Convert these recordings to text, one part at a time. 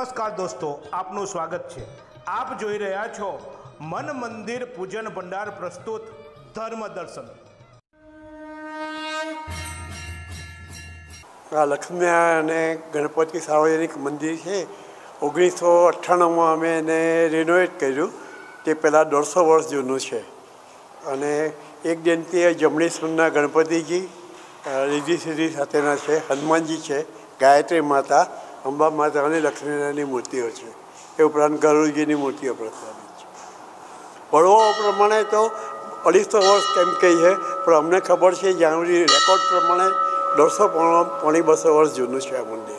નમસ્કાર દોસ્તો, આપનું સ્વાગત છે। આપ જોઈ રહ્યા છો મન મંદિર પૂજન ભંડાર પ્રસ્તુત ધર્મ દર્શન। આ લક્ષ્મીનારાયણ અને ગણપતિ સાર્વજનિક મંદિર છે। 1998માં અમે એને રિનોવેટ કર્યું। તે પહેલાં 150 વર્ષ જૂનું છે અને એક જયંતીએ જમણી સુરના ગણપતિજી રીધી સીધી સાથેના છે, હનુમાનજી છે, ગાયત્રી માતા, અંબા માતા અને લક્ષ્મીનારાયણની મૂર્તિઓ છે। એ ઉપરાંત ગરુડજીની મૂર્તિઓ પ્રસ્થાપિત છે। પડવો પ્રમાણે તો 250 વર્ષ કેમ કહીએ, પણ અમને ખબર છે જ્યાં સુધી રેકોર્ડ પ્રમાણે 150-200 વર્ષ જૂનું છે આ મંદિર।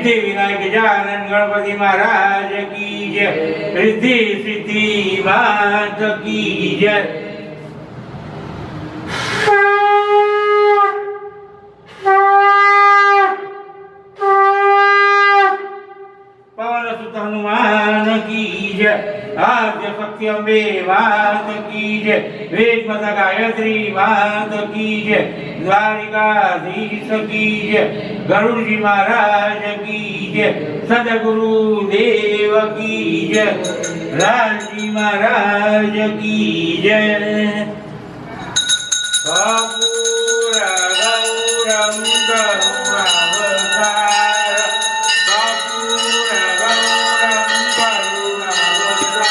सिद्धि विनायक गजानन गणपति महाराज की जय। रिद्धि सिद्धि मात की जय। पवन सुत हनुमान की जय। आद्य शक्ति अम्बे मात की जय। वेद माता गायत्री मात की जय। द्वारिकाधीश की जय। गरुड़ जी महाराज की जय। सदगुरु देव की जय। लाल जी महाराज की जय। कर्पूर गौरम करुणावतार। कर्पूर गौरम करुणावतार।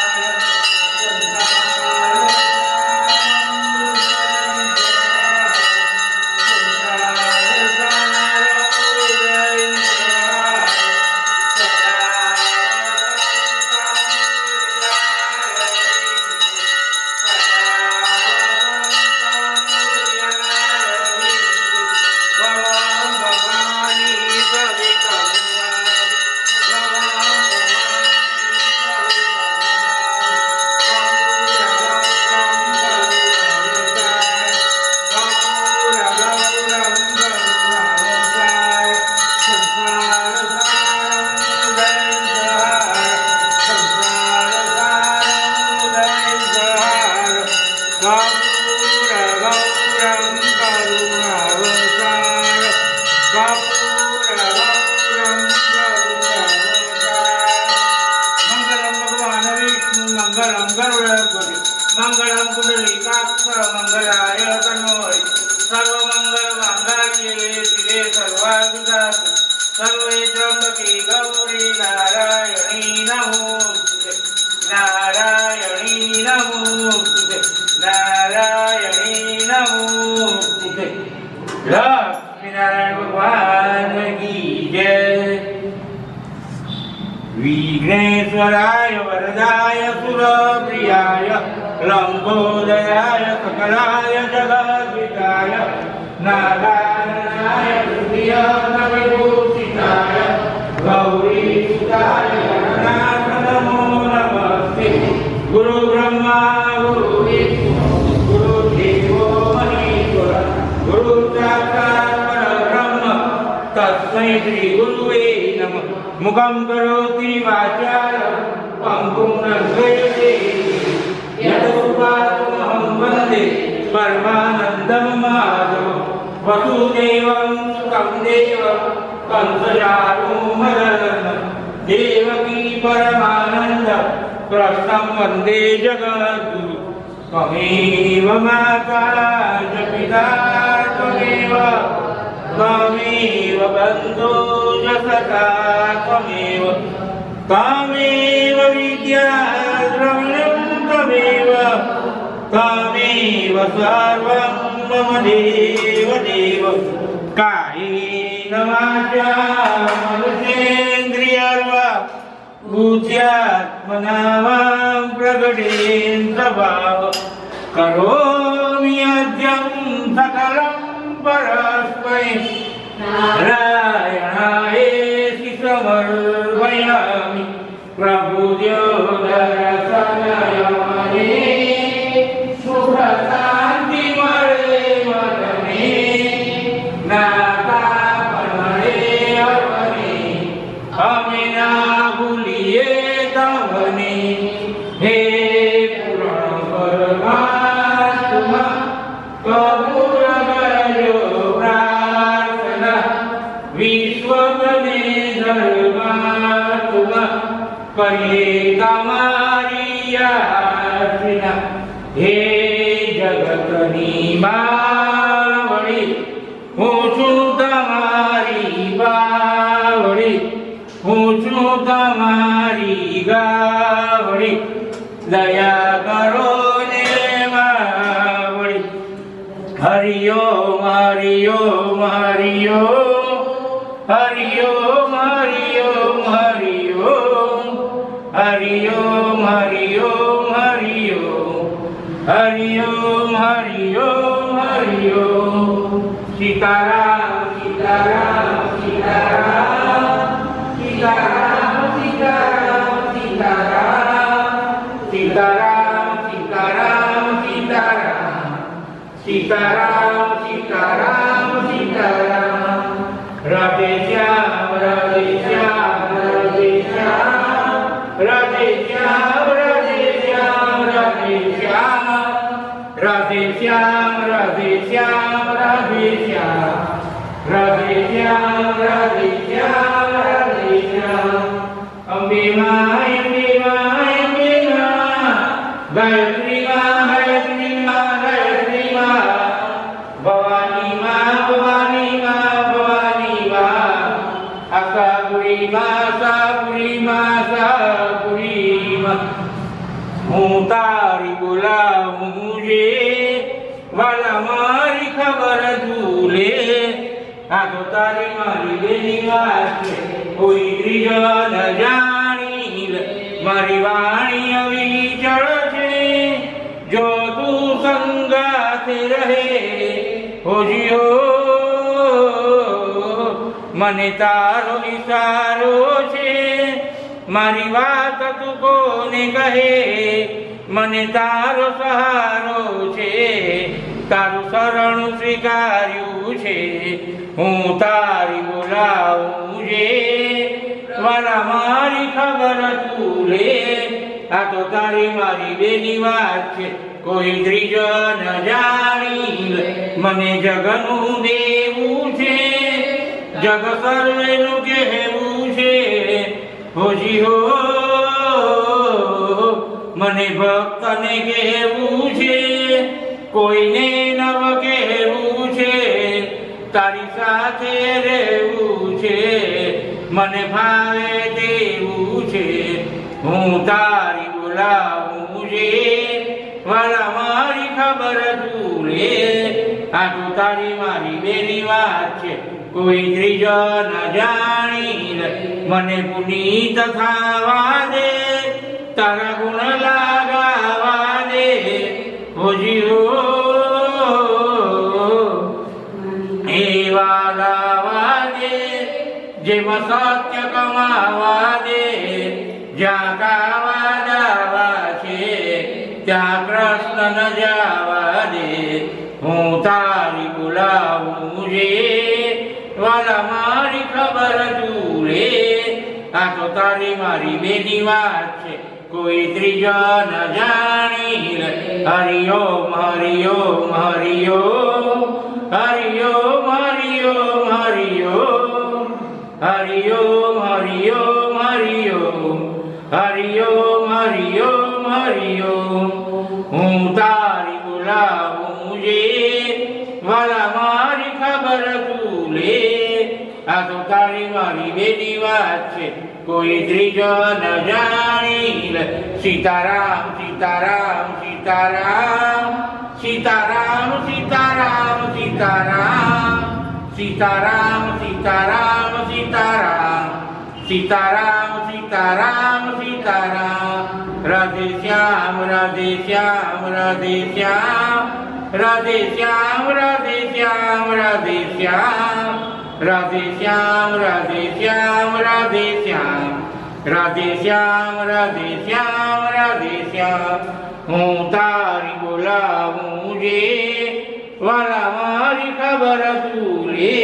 मंगलम कुंडलीकाक्ष मंगलाय तनोहरि सर्वमंगल मांगल्ये शिवे सर्वाभिलाषे सर्वे त्र्यंबके गौरी नारायणी नमोस्तुते। नारायणी नमोस्तुते। नारायणी नमोस्तुते। लक्ष्मी नारायण भगवान की जय। विघ्नेश्वराय वरदाय सुरप्रियाय लंबोदराय सकलाय जगद्विताय नारायणाय हृदयविभूषिताय गौरीसुताय गणनाथ नमो नमस्ते। गुरु ब्रह्मा गुरु विष्णु गुरुदेवो महेश्वर गुरु साक्षात् परब्रह्म तस्मै श्री गुरुवे नमः। मुखं करोति वाचालं पंगुं लङ्घयते यदुपातमहं वन्दे परमानन्दं माधवं। वसुदेवं सुतं देवं कंसचारूमर्दनं देवकी परमानन्द कृष्णं वन्दे जगद्गुरुं। त्वमेव माता च पिता त्वमेव त्वमेव बन्धो च सखा त्वमेव त्वमेव विद्या द्रविणं त्वमेव त्वमेव सर्वं मम देव देव। कायेन वाचा मनसेन्द्रियर्वा बुद्ध्यात्मना मां प्रकटेन स्वभाव। करोमि यज्ञं सकलं परस्मै नारायणायेति समर्पयामि। प्रभुजो दर्शनयामि सुख शांति मरे मरणे नाता पनरे अपने हमें ना भूलिए तमने। हे पुराण परमात्मा कबूल करजो प्रार्थना। विश्व बने धर्मात्मा करिए तमारी याचना। हे जगतनी बावड़ी હું છું તમારી બાવડી હું છું તમારી ગાવડી દયા કરો ને માવડી। હરિયો મારિયો મારિયો હરિયો મારિયો મારિયો હરિયો મારિયો મારિયો હરિયો મારિયો મારિયો। सीताराम सीताराम सीताराम सीताराम सीताराम सीताराम राधे श्याम राधे श्याम राधे श्याम राधे श्याम राधे श्याम राधे श्याम राधे श्याम राधे श्याम राधे श्याम राधे श्याम राधे श्याम राधे श्याम अम्बे माँ अम्बे माँ अम्बे माँ गायत्री माँ गायत्री माँ गायत्री माँ भवानी माँ भवानी माँ भवानी माँ आशापुरी माँ आशापुरी माँ आशापुरी माँ हूँ तारी बोलाऊं मुझे वाला मारी खबर झूले आ तो तारी मारी बेनी વાત કોઈ ત્રીજો ન જાણી મારી વાણી અવિચળ છે જો તું સંગાથે રહે હોજીઓ મને તારો ઈશારો છે મારી વાત તું કોને કહે મને તારો સહારો છે તારું શરણું સ્વીકાર્યું છે હું તારી બોલાવું જે વાલા મારી ખબર તું લે આ તો તારી મારી બેની વાત છે કોઈ ત્રીજો ન જાણી મને જગનું દેવું છે જગ સર્વેનું કહેવું છે હોજી હો મને ભક્તને કહેવું છે કોઈને નવ કહેવું છે તારી સાથે રહેવું છે મને ભાવે તેવું છે હું તારી બોલાવું જે વાલા મારી ખબર તું લે આ તો તારી મારી બેની વાત છે કોઈ ત્રીજો ન જાણી મને પુનીત થવા દે તારા ગુણ લાગાવા દે હોજી હો એવા લાવા દે જેમાં સત્ય કમાવા દે જ્યાં કાવા દાવા છે ત્યાં કૃષ્ણ ન જાવા દે હું તારી બોલાવું જે વાલા મારી ખબર તું લે આ તો તારી મારી બેની વાત છે કોઈ ત્રીજો ન જાણી હરિ ઓમ હરિ ઓમ હરિ ઓમ હરિ ઓમ હરિ ઓમ હરિ ઓમ હરિ ઓમ હરિ ઓમ હરિ ઓમ હરિ ઓમ હરિ ઓમ હરિ ઓમ હું તારી બોલાવું જે વાલા મારી ખબર તું લે આ તો તારી મારી બેની વાત છે કોઈ ત્રીજો ન જાણી सीताराम सीताराम सीताराम सीताराम सीताराम सीताराम सीताराम सीताराम सीताराम सीताराम सीताराम सीताराम राधे श्याम राधे श्याम राधे श्याम राधे श्याम राधे श्याम राधे श्याम राधे श्याम राधे श्याम राधे श्याम राधे श्याम राधे श्याम राधे श्याम हूँ तारी बोलाऊं जे वाला मारी खबर तू ले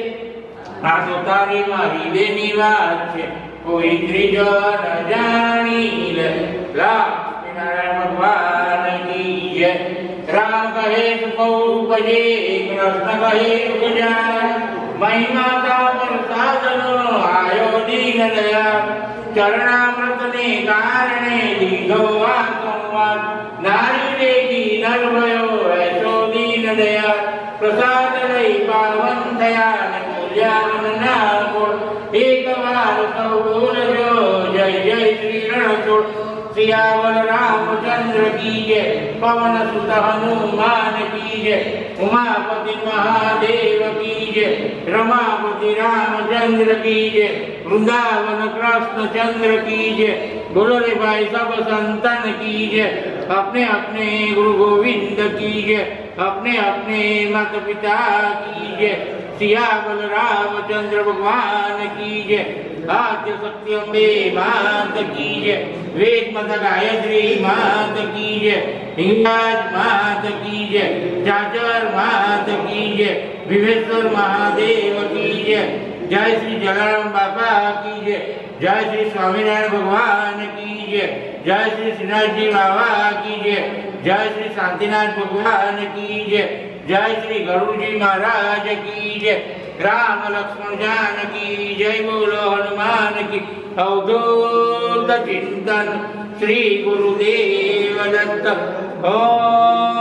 आ तो तारी मारी बेनी વાત છે કોઈ ત્રીજો ન જાણી લક્ષ્મીનારાયણ ભગવાન की जय राम कहे सुपौपजे कृष्ण कहे सुजान महिमा का प्रसादनो आयो दीन दया चरणामृत ने कारणे दीधो आ संवाद नारी देखी नर भयो ऐसो दीन दया प्रसाद रही पावन थया मूल्यावन ना गुण एक बार सौ बोल जो जय जय श्री रणछोड़ सियावर रामचंद्र की जय पवन सुत हनुमान की जय उमापति महादेव की जय रमापति रामचंद्र की जय वृंदावन कृष्ण चंद्र की जय बोलो रे भाई सब संतन की जय अपने अपने गुरु गोविंद की जय अपने अपने माता पिता की जय सियावर रामचंद्र भगवान की जय आद्य शक्ति अम्बे मात की जय, वेद माता गायत्री मात की जय, हिंगराज मात की जय, चाचर मात की जय, विवेश्वर महादेव की जय, जय श्री जलाराम बाबा की जय, जय श्री स्वामीनारायण भगवान की जय, जय श्री श्रीनाथ जी बाबा की जय, जय श्री शांतिनाथ भगवान की जय, जय श्री गरुड़ जी महाराज की जय, राम लक्ष्मण जानकी जय, बोलो हनुमान की। अवधूत चिंतन श्री गुरुदेव दत्त। ओम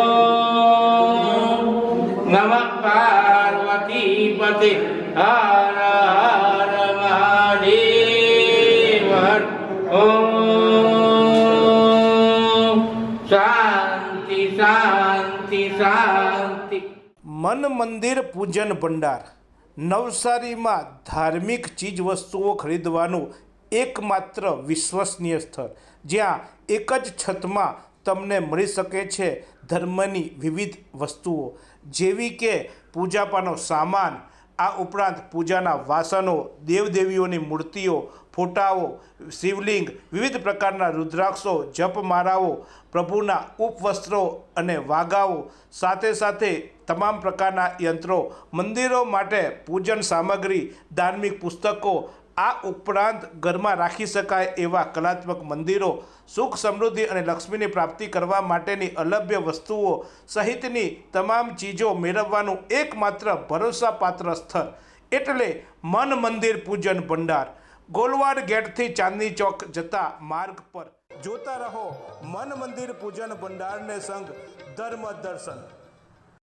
नमः पार्वती पते हर हर महादेव। ओम शांति शांति शांति। मन मंदिर पूजन भंडार नवसारीમાં ધાર્મિક ચીજ વસ્તુઓ ખરીદવાનું એકમાત્ર વિશ્વસનીય સ્થળ, જ્યાં એક જ છતમાં તમને મળી શકે છે ધર્મની વિવિધ વસ્તુઓ, જેવી કે પૂજાપાનો સામાન, આ ઉપરાંત પૂજાના વાસણો, દેવદેવીઓની મૂર્તિઓ, ફોટાઓ, શિવલિંગ, વિવિધ પ્રકારના રુદ્રાક્ષો, જપમાળાઓ, પ્રભુના ઉપવસ્ત્રો અને વાઘાઓ, સાથે સાથે તમામ પ્રકારના યંત્રો, મંદિરો માટે પૂજન સામગ્રી, ધાર્મિક પુસ્તકો, આ ઉપરાંત ઘરમાં રાખી શકાય એવા કલાત્મક મંદિરો, સુખ સમૃદ્ધિ અને લક્ષ્મીની પ્રાપ્તિ કરવા માટેની અલભ્ય વસ્તુઓ સહિતની તમામ ચીજો મેળવવાનું એકમાત્ર ભરોસાપાત્ર સ્થળ એટલે મન મંદિર પૂજન ભંડાર, ગોલવાડ ગેટથી ચાંદની ચોક જતા માર્ગ પર। જોતા રહો મન મંદિર પૂજન ભંડારને સંગ ધર્મ દર્શન।